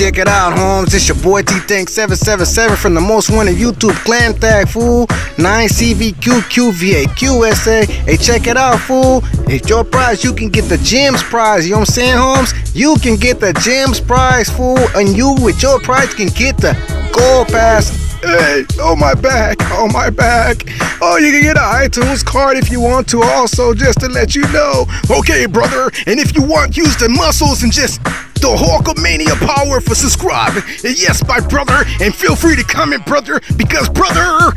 check it out, homes. It's your boy T-Tank777 from the most wanted YouTube clan tag, fool. 9CVQQVAQSA. Hey, check it out, fool. It's your prize. You can get the gems prize. You know what I'm saying, homes? You can get the gems prize, fool. And you, with your prize, can get the gold pass. Hey, oh my back, oh my back. Oh, you can get an iTunes card if you want to also, just to let you know. Okay, brother, and if you want, use the muscles and just the Hulkamania power for subscribing. And yes, my brother, and feel free to comment, brother, because, brother,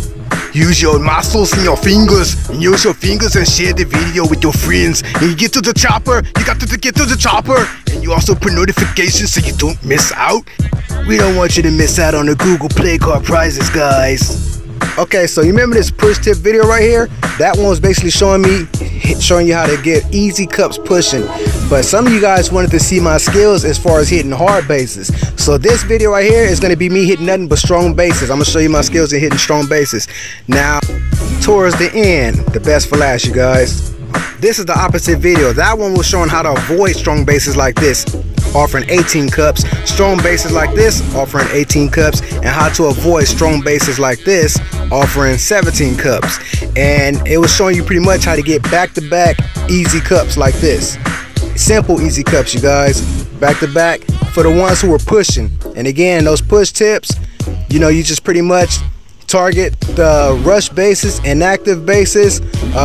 use your muscles and your fingers, and use your fingers and share the video with your friends. And you get to the chopper, you got to get to the chopper, and you also put notifications so you don't miss out. We don't want you to miss out on the Google Play Card prizes, guys. Okay, so you remember this push tip video right here? That one was basically showing you how to get easy cups pushing. But some of you guys wanted to see my skills as far as hitting hard bases. So this video right here is going to be me hitting nothing but strong bases. I'm going to show you my skills in hitting strong bases. Now, towards the end, the best for last, you guys. This is the opposite video. That one was showing how to avoid strong bases like this, offering 18 cups, strong bases like this, offering 18 cups, and how to avoid strong bases like this, offering 17 cups. And it was showing you pretty much how to get back-to-back easy cups like this. Simple easy cups, you guys, back-to-back for the ones who were pushing. And again, those push tips, you know, you just pretty much target the rush bases, inactive bases,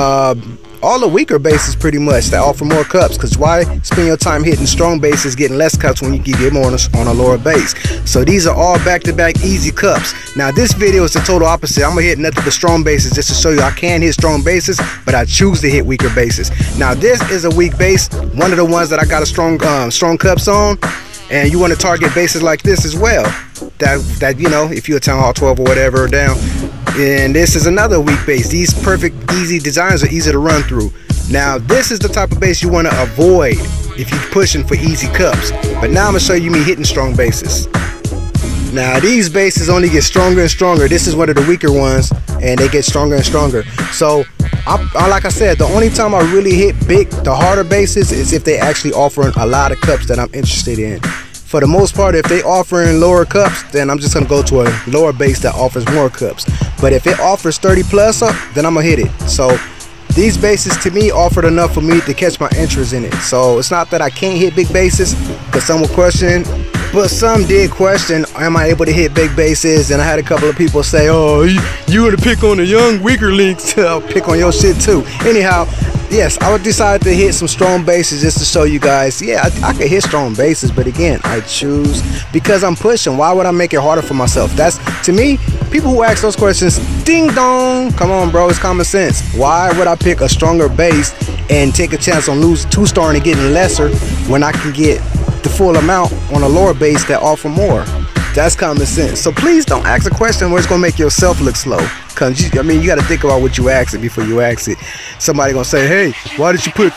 all the weaker bases pretty much that offer more cups, because why spend your time hitting strong bases getting less cups when you can get more on a lower base? So these are all back-to-back easy cups. Now this video is the total opposite. I'm gonna hit nothing but strong bases just to show you I can hit strong bases, but I choose to hit weaker bases. Now this is a weak base, one of the ones that I got a strong cups on, and you want to target bases like this as well, that you know, if you're a Town Hall 12 or whatever down. And this is another weak base. These perfect easy designs are easy to run through. Now this is the type of base you want to avoid if you're pushing for easy cups. But now I'm gonna show you me hitting strong bases. Now these bases only get stronger and stronger. This is one of the weaker ones, and they get stronger and stronger. So like I said, the only time I really hit the harder bases is if they actually offering a lot of cups that I'm interested in. For the most part, if they offering lower cups, then I'm just gonna go to a lower base that offers more cups. But if it offers 30 plus up, then I'm gonna hit it. So these bases to me offered enough for me to catch my interest in it. So it's not that I can't hit big bases, because some will question, but some did question, am I able to hit big bases? And I had a couple of people say, oh, you gonna pick on the young weaker links. I'll pick on your shit too. Anyhow, yes, I would decide to hit some strong bases just to show you guys, yeah, I could hit strong bases, but again, I choose because I'm pushing. Why would I make it harder for myself? That's, to me, people who ask those questions, ding dong, come on, bro, it's common sense. Why would I pick a stronger base and take a chance on losing 2-starring and getting lesser when I can get the full amount on a lower base that offer more? That's common sense. So please don't ask a question where it's gonna make yourself look slow. Cause I mean, you gotta think about what you ask it before you ask it. Somebody gonna say, hey, why did you put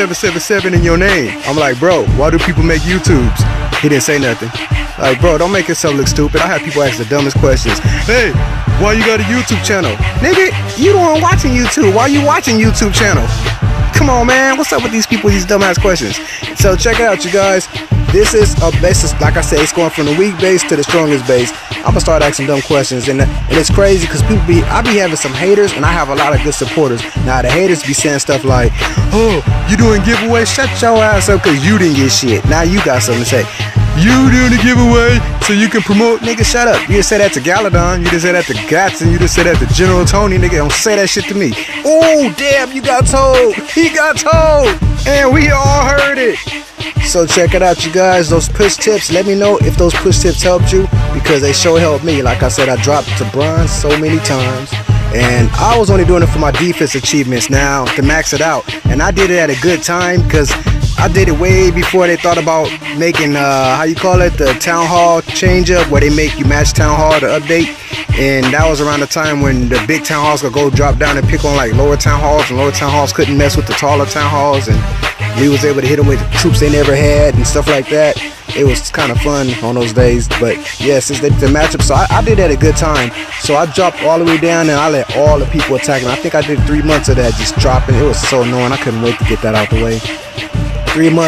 777 in your name? I'm like, bro, why do people make YouTubes? He didn't say nothing. Like, bro, don't make yourself look stupid. I have people ask the dumbest questions. Hey, why you got a YouTube channel? Nigga, you the one watching YouTube. Why you watching YouTube channel? Come on, man. What's up with these people, these dumbass questions? So check it out, you guys. This is a basis, like I said, it's going from the weak base to the strongest base. I'm gonna start asking dumb questions, and it's crazy because I be having some haters, and I have a lot of good supporters. Now the haters be saying stuff like, oh, you doing giveaways? Shut your ass up because you didn't get shit. Now you got something to say. You doing a giveaway so you can promote? Nigga, shut up. You just say that to Galadon, you just say that to Gatson, you just say that to General Tony. Nigga, don't say that shit to me. Oh, damn, you got told. He got told. And we all heard it. So check it out, you guys. Those push tips, let me know if those push tips helped you, because they sure helped me. Like I said, I dropped to bronze so many times, and I was only doing it for my defense achievements now to max it out. And I did it at a good time because I did it way before they thought about making, how you call it, the Town Hall change up, where they make you match Town Hall to update. And that was around the time when the big Town Halls could go drop down and pick on like lower Town Halls, and lower Town Halls couldn't mess with the taller Town Halls, and we was able to hit them with troops they never had and stuff like that. It was kind of fun on those days. But yeah, since the matchup, so I did at a good time. So I dropped all the way down and I let all the people attack me. I think I did 3 months of that, just dropping. It was so annoying. I couldn't wait to get that out the way. 3 months of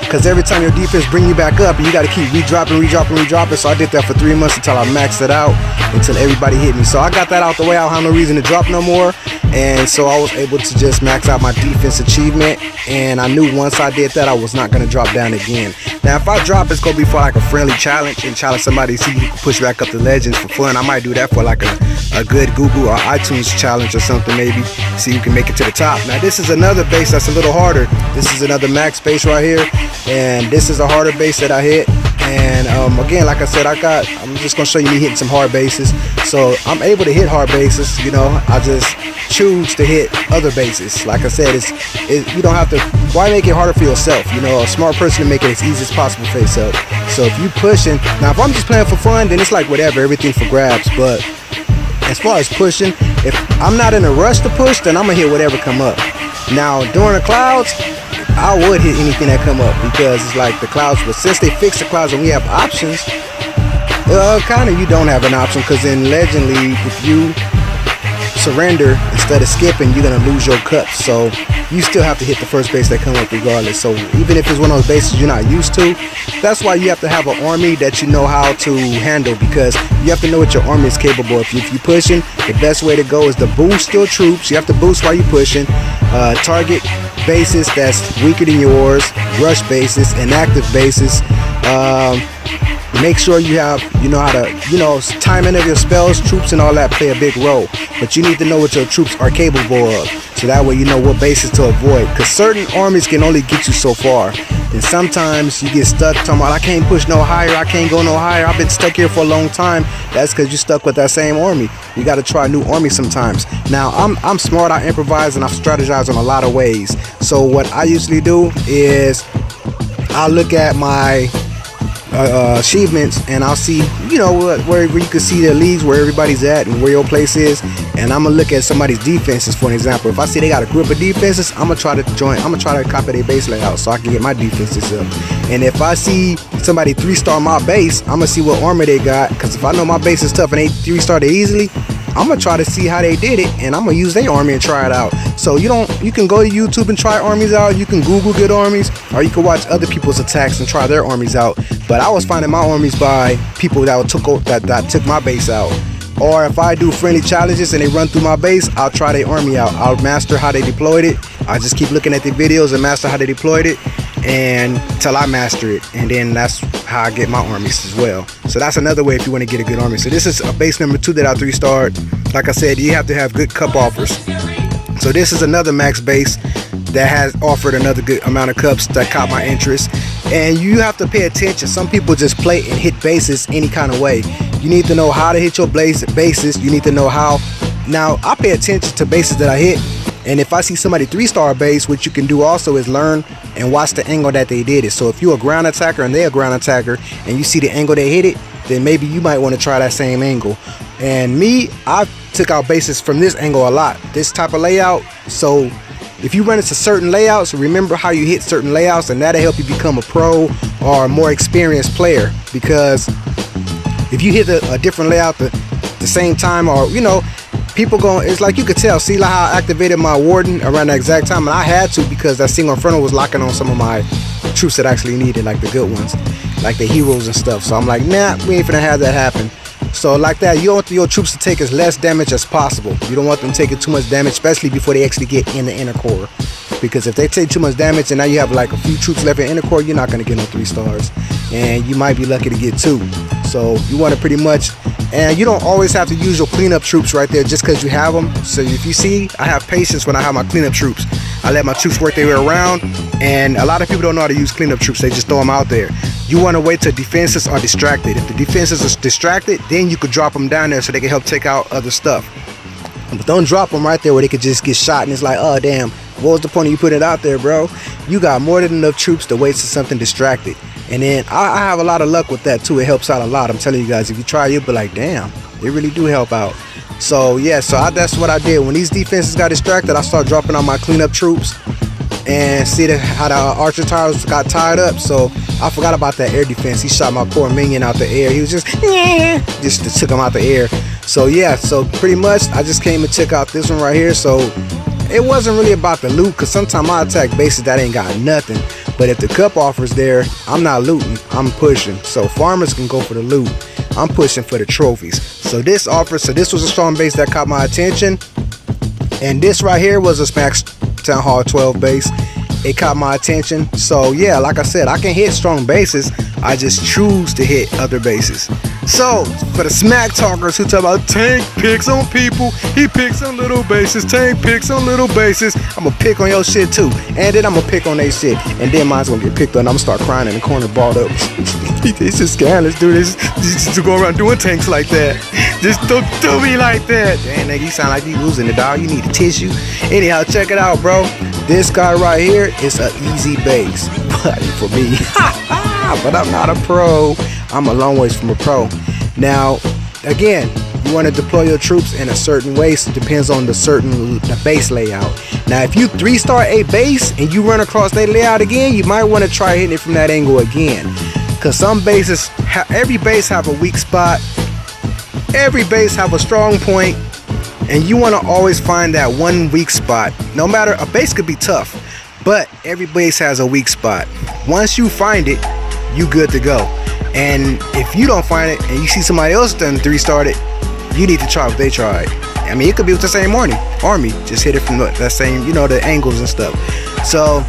because every time your defense bring you back up, and you got to keep redropping. So I did that for 3 months until I maxed it out, until everybody hit me. So I got that out the way. I don't have no reason to drop no more, and so I was able to just max out my defense achievement. And I knew once I did that, I was not going to drop down again. Now if I drop, it's going to be for like a friendly challenge, and challenge somebody to see who can push back up the legends for fun. I might do that for like a good Google or iTunes challenge or something, maybe see who can make it to the top. Now this is another base that's a little harder. This is another max base right here, and this is a harder base that I hit. And again, like I said, I'm just gonna show you me hitting some hard bases. So I'm able to hit hard bases, you know. I just choose to hit other bases. Like I said, you don't have to. Why make it harder for yourself? You know, a smart person to make it as easy as possible for yourself. So if you pushing, now if I'm just playing for fun, then it's like whatever, everything for grabs. But as far as pushing, if I'm not in a rush to push, then I'm gonna hit whatever come up. Now during the clouds, I would hit anything that come up, because it's like the clouds, but since they fixed the clouds and we have options, kind of you don't have an option, because in Legend League, if you surrender instead of skipping, you're gonna lose your cups. So you still have to hit the first base that come up regardless. So even if it's one of those bases you're not used to, that's why you have to have an army that you know how to handle, because you have to know what your army is capable of. If you're pushing, the best way to go is to boost your troops. You have to boost while you're pushing. Target bases that's weaker than yours, rush bases, inactive bases. Make sure you know how to, timing of your spells, troops and all that play a big role. But you need to know what your troops are capable of, so that way you know what bases to avoid. Because certain armies can only get you so far. And sometimes you get stuck talking about, I can't push no higher, I can't go no higher, I've been stuck here for a long time. That's because you're stuck with that same army. You got to try a new army sometimes. Now I'm smart, I improvise, and I strategize on a lot of ways. So what I usually do is I'll look at my achievements, and I'll see, where you can see the leagues where everybody's at and where your place is, and I'm gonna look at somebody's defenses. For an example, if I see they got a group of defenses, I'm gonna try to copy their base layout so I can get my defenses up. And if I see somebody 3-star my base, I'm gonna see what armor they got, because if I know my base is tough and they 3-starred it easily, I'm gonna try to see how they did it, and I'm gonna use their army and try it out. So you can go to YouTube and try armies out. You can Google good armies, or you can watch other people's attacks and try their armies out. But I was finding my armies by people that took my base out. Or if I do friendly challenges and they run through my base, I'll try their army out. I'll master how they deployed it. I just keep looking at the videos and master how they deployed it, and until I master it, and then that's how I get my armies as well. So that's another way if you want to get a good army. So this is a base number 2 that I 3-starred. Like I said, you have to have good cup offers. So this is another max base that has offered another good amount of cups that caught my interest. And you have to pay attention. Some people just play and hit bases any kind of way. You need to know how to hit your bases. You need to know how. Now I pay attention to bases that I hit, and if I see somebody 3-star base, what you can do also is learn and watch the angle that they did it. So if you're a ground attacker and they're a ground attacker, and you see the angle they hit it, then maybe you might want to try that same angle. And me, I took out bases from this angle a lot, this type of layout. So if you run into certain layouts, remember how you hit certain layouts, and that'll help you become a pro or a more experienced player. Because if you hit a different layout the same time, or people it's like you could tell. See like how I activated my warden around the exact time, and I had to, because that single inferno was locking on some of my troops that actually needed, like the good ones, like the heroes and stuff. So I'm like, nah, we ain't finna have that happen. So like that, you want your troops to take as less damage as possible. You don't want them taking too much damage, especially before they actually get in the inner core. Because if they take too much damage and now you have like a few troops left in inner core, you're not going to get no 3-stars. And you might be lucky to get 2. So you want to pretty much, and you don't always have to use your cleanup troops right there just because you have them. So if you see, I have patience when I have my cleanup troops. I let my troops work their way around, and a lot of people don't know how to use cleanup troops. They just throw them out there. You want to wait till defenses are distracted. If the defenses are distracted, then you could drop them down there so they can help take out other stuff. But don't drop them right there where they could just get shot, and it's like, oh damn, what was the point of you putting it out there, bro? You got more than enough troops to wait till something distracted. And then I have a lot of luck with that too. It helps out a lot. I'm telling you guys, if you try, you'll be like, damn, they really do help out. So yeah, that's what I did. When these defenses got distracted, I started dropping on my cleanup troops, and see how the archer towers got tied up. So I forgot about that air defense. He shot my poor minion out the air. He was just took him out the air. So yeah, so pretty much I just came and took out this one right here. So it wasn't really about the loot, because sometimes I attack bases that ain't got nothing. But if the cup offer's there, I'm not looting, I'm pushing. So farmers can go for the loot. I'm pushing for the trophies. So this was a strong base that caught my attention. And this right here was a Smax Town Hall 12 base. It caught my attention. So yeah, like I said, I can hit strong bases. I just choose to hit other bases. So for the smack talkers who talk about Tank picks on people, he picks on little bases, Tank picks on little bases, I'm gonna pick on your shit too. And then I'm gonna pick on their shit. And then mine's gonna get picked on. I'm gonna start crying in the corner, balled up. It's just scandalous, dude. Just to go around doing tanks like that. Just don't do me like that. Damn, nigga, you sound like you losing it, dog. You need a tissue. Anyhow, check it out, bro. This guy right here is an easy base. But for me, but I'm not a pro. I'm a long ways from a pro. Now, again, you want to deploy your troops in a certain way, so it depends on the base layout. Now, if you 3-star a base and you run across that layout again, you might want to try hitting it from that angle again. Because some bases, every base have a weak spot. Every base have a strong point. And you want to always find that one weak spot. No matter, a base could be tough, but every base has a weak spot. Once you find it, you good to go. And if you don't find it and you see somebody else done 3-starred it, you need to try what they tried. I mean, it could be with the same army. Just hit it from that same, you know, the angles and stuff. So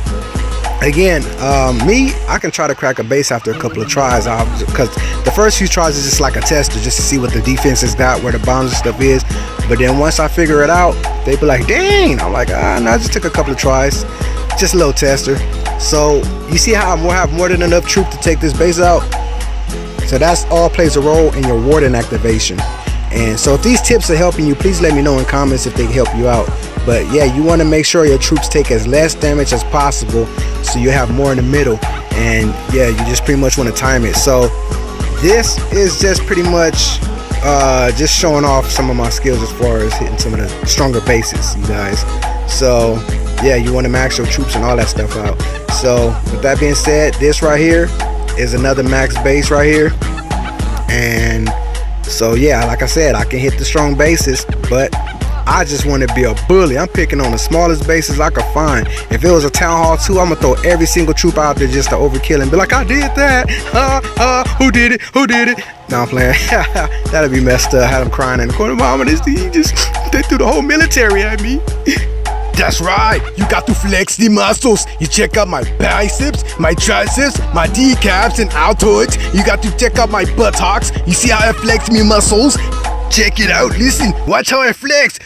again, me, I can try to crack a base after a couple of tries, because the first few tries is just like a tester, just to see what the defense has got, where the bombs and stuff is. But then once I figure it out, they be like, dang. I'm like, no, I just took a couple of tries, just a little tester. So you see how I have more than enough troop to take this base out. So that's all plays a role in your warden activation. And so if these tips are helping you, please let me know in comments if they help you out. But yeah, you want to make sure your troops take as less damage as possible, so you have more in the middle. And yeah, you just pretty much want to time it. So this is just pretty much just showing off some of my skills as far as hitting some of the stronger bases, you guys. So yeah, you want to max your troops and all that stuff out. So with that being said, this right here is another max base right here. And so yeah, like I said, I can hit the strong bases, but I just want to be a bully. I'm picking on the smallest bases I could find. If it was a Town Hall 2, I'm gonna throw every single troop out there just to overkill and be like, I did that. Who did it? Who did it? No, I'm playing. That'd be messed up. Had them crying in the corner. Mama, they threw the whole military at me. That's right, you got to flex the muscles. You check out my biceps, my triceps, my decaps and Altoids. You got to check out my buttocks. You see how I flex me muscles? Check it out, listen, watch how I flex.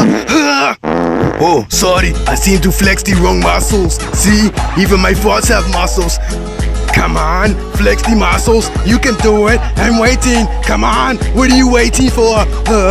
Oh, sorry, I seem to flex the wrong muscles. See, even my farts have muscles. Come on, flex the muscles. You can do it. I'm waiting. Come on, what are you waiting for?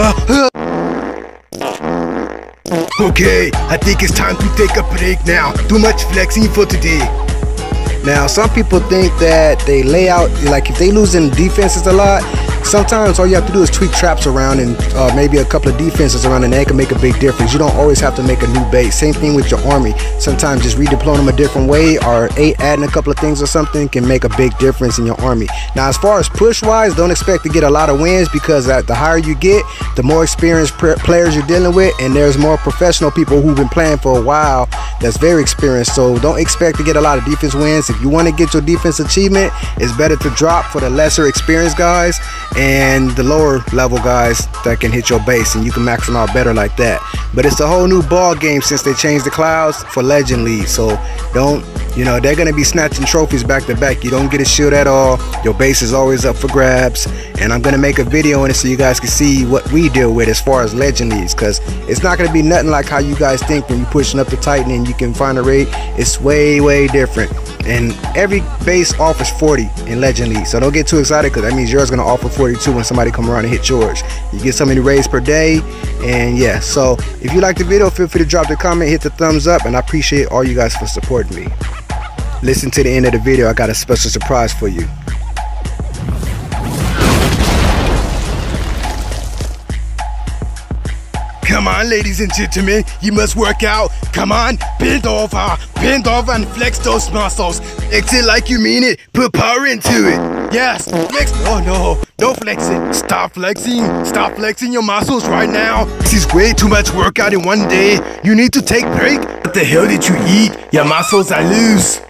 Okay, I think it's time to take a break now. Too much flexing for today. Now, some people think that they lay out, like if they lose in defenses a lot, sometimes all you have to do is tweak traps around and maybe a couple of defenses around, and that can make a big difference. You don't always have to make a new base. Same thing with your army. Sometimes just redeploying them a different way or adding a couple of things or something can make a big difference in your army. Now, as far as push wise, don't expect to get a lot of wins, because the higher you get, the more experienced players you're dealing with, and there's more professional people who've been playing for a while that's very experienced. So don't expect to get a lot of defense wins. If you want to get your defense achievement, it's better to drop for the lesser experienced guys and the lower level guys that can hit your base, and you can max them out better like that. But it's a whole new ball game since they changed the clouds for Legend League. So don't, you know, they're gonna be snatching trophies back to back. You don't get a shield at all. Your base is always up for grabs, and I'm gonna make a video on it so you guys can see what we deal with as far as Legend Leagues, because it's not gonna be nothing like how you guys think when you're pushing up the Titan and you can find a raid. It's way different. And every base offers 40 in Legend League, so don't get too excited, because that means yours gonna offer 42 when somebody come around and hit yours. You get so many raids per day, and yeah. So if you like the video, feel free to drop the comment, hit the thumbs up, and I appreciate all you guys for supporting me. Listen to the end of the video, I got a special surprise for you. Come on, ladies and gentlemen, you must work out. Come on, bend over and flex those muscles. Flex it like you mean it, put power into it. Yes, flex. Oh no, don't flex it. Stop flexing your muscles right now. This is way too much workout in one day. You need to take a break. What the hell did you eat? Your muscles are loose.